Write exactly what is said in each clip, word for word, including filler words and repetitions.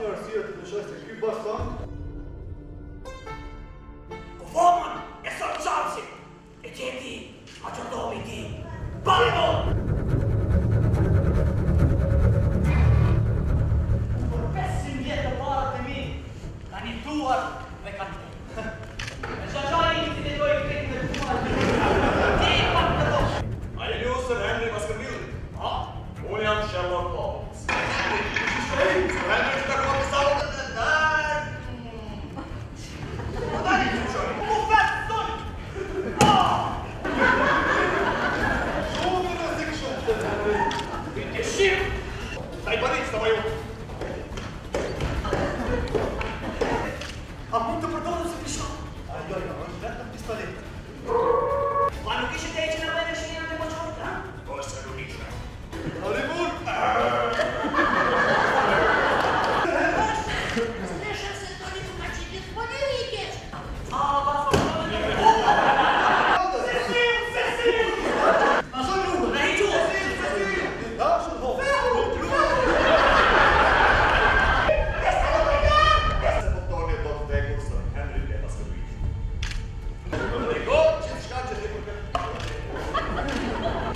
Garcia të dëshojse ky baston. Vomën e sot qansi, e qeti, a qërdomi ti, balmo! Por pesim vjetë parat e mi, ka një tuar dhe ka një. E shashari i të dojë kretë me tuar. Ti i pak të doshë. A i Sir Henry Baskerville? Ha? Unë jam Sherlock Holmes. Henry, Sir Henry që të kohë të salë të të dërë. Po dali të qoj, mu fetë të dojë. Shumë në zi këshumë të Henry. I të shirë. Stai bërit, së të baju. A mund të përdojnë se pishon? A jo, jo, është vetëm pistolet. Pa nuk ishte e që në bëjnë shë njërë të poqorë, ha? Po është në nisha. Hollywood! Слышал, что Тони Тумачидис полевикиш. A, pa të përgjone. Cecil, Cecil! Ma shumë rrugë, në i gjuhë. Cecil, Cecil! Një dashën ho! Se po Tony do të vdekur Sir Henry e Baskerville. Do të rikon që të shka që të përkët.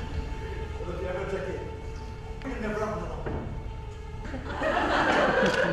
Do t'ja vërë gjaket. Me vrapë në do.